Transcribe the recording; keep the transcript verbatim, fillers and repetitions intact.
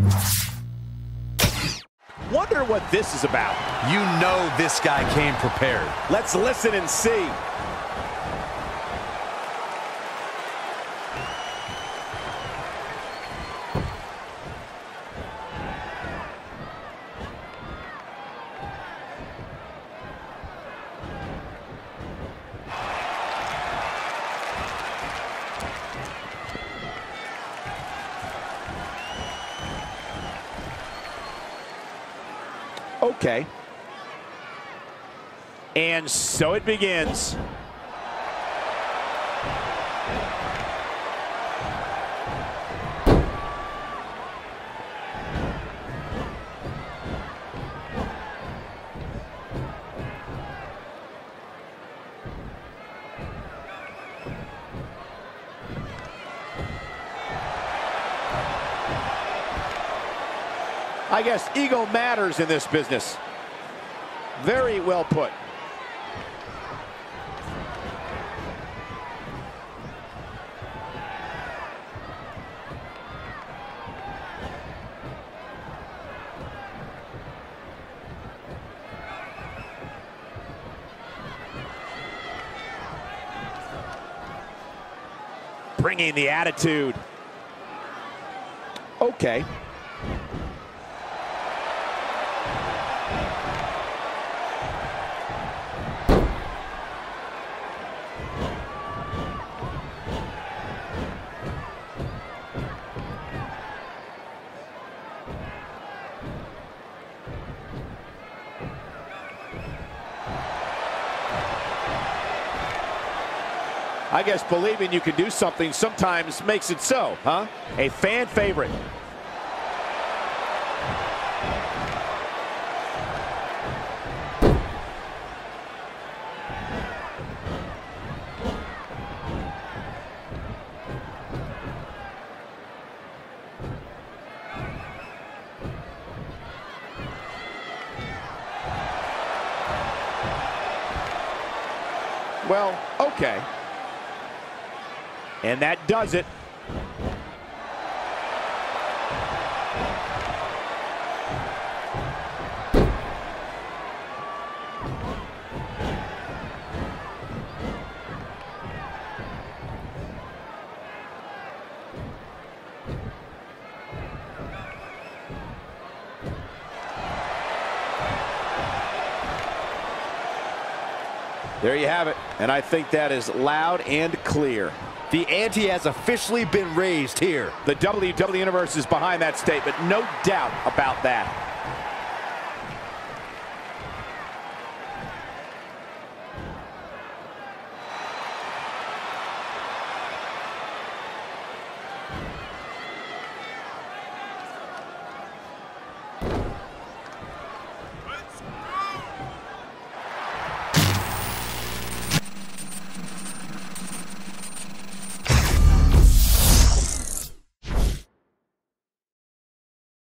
Wonder what this is about. You know this guy came prepared. Let's listen and see. Okay. And so it begins. I guess ego matters in this business. Very well put. Bringing the attitude. Okay. I guess believing you can do something sometimes makes it so, huh? A fan favorite. Well, okay. And that does it. There you have it. And I think that is loud and clear. The ante has officially been raised here. The W W E Universe is behind that statement, no doubt about that.